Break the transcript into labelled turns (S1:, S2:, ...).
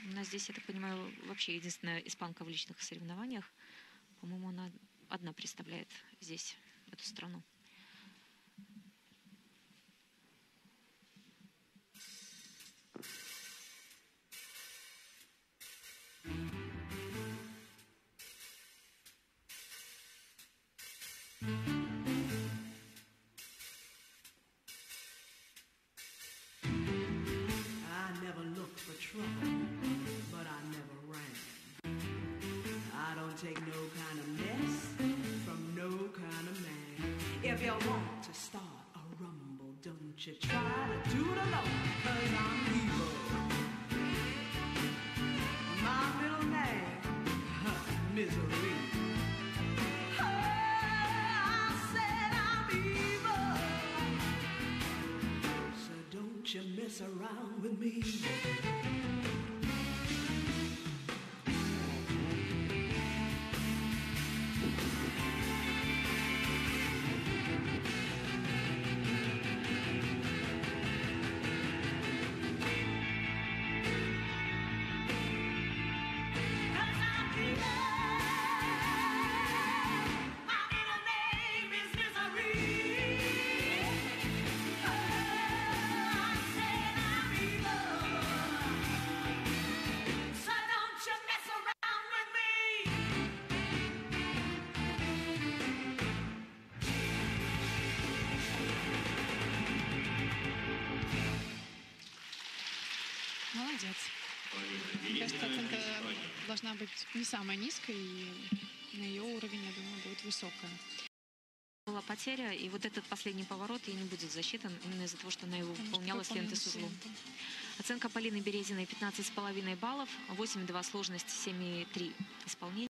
S1: У нас здесь, я так понимаю, вообще единственная испанка в личных соревнованиях. По-моему, она одна представляет здесь эту страну.
S2: I never looked for trouble, but I never ran. I don't take no kind of mess from no kind of man. If you want to start a rumble, don't you try to do it alone, 'cause I'm evil. My middle name, Misery. I said I'm evil, so don't you mess around with me.
S3: Молодец. Мне кажется, оценка должна быть не самая низкая, и на ее уровень, я думаю, будет высокая.
S1: Была потеря, и вот этот последний поворот ей не будет засчитан именно из-за того, что она его выполняла с ленты с узлом. Оценка Полины Березиной 15,5 баллов, 8,2 сложность, 7,3 исполнение.